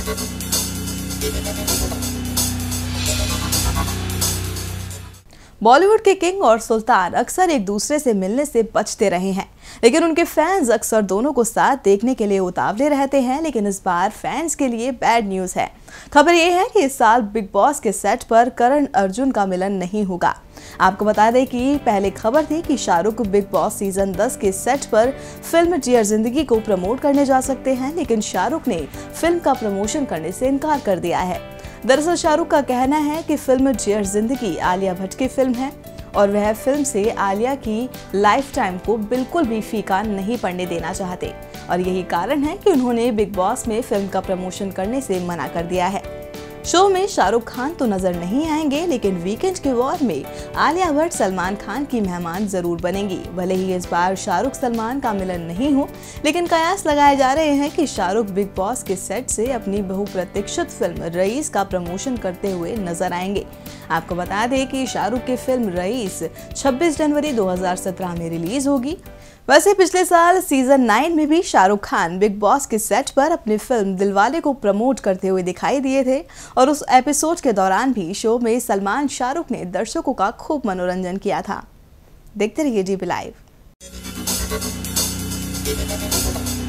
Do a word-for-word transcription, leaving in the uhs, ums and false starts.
बॉलीवुड के किंग और सुल्तान अक्सर एक दूसरे से मिलने से बचते रहे हैं, लेकिन उनके फैंस अक्सर दोनों को साथ देखने के लिए उतावले रहते हैं। लेकिन इस बार फैंस के लिए बैड न्यूज है। खबर ये है कि इस साल बिग बॉस के सेट पर करण अर्जुन का मिलन नहीं होगा। आपको बता दें कि पहले खबर थी कि शाहरुख बिग बॉस सीजन दस के सेट पर फिल्म डियर जिंदगी को प्रमोट करने जा सकते हैं, लेकिन शाहरुख ने फिल्म का प्रमोशन करने से इनकार कर दिया है। दरअसल शाहरुख का कहना है कि फिल्म डियर जिंदगी आलिया भट्ट की फिल्म है और वह फिल्म से आलिया की लाइफ टाइम को बिल्कुल भी फीका नहीं पड़ने देना चाहते, और यही कारण है कि उन्होंने बिग बॉस में फिल्म का प्रमोशन करने से मना कर दिया है। शो में शाहरुख खान तो नजर नहीं आएंगे, लेकिन वीकेंड के वॉर में आलिया भट्ट सलमान खान की मेहमान जरूर बनेंगी। भले ही इस बार शाहरुख सलमान का मिलन नहीं हो, लेकिन कयास लगाए जा रहे हैं कि शाहरुख बिग बॉस के सेट से अपनी बहुप्रतीक्षित फिल्म रईस का प्रमोशन करते हुए नजर आएंगे। आपको बता दें कि शाहरुख की फिल्म रईस छब्बीस जनवरी दो हज़ार सत्रह में रिलीज होगी। वैसे पिछले साल सीजन नाइन में भी शाहरुख खान बिग बॉस के सेट पर अपनी फिल्म दिलवाले को प्रमोट करते हुए दिखाई दिए थे, और उस एपिसोड के दौरान भी शो में सलमान शाहरुख ने दर्शकों का खूब मनोरंजन किया था। देखते रहिए डीबी लाइव।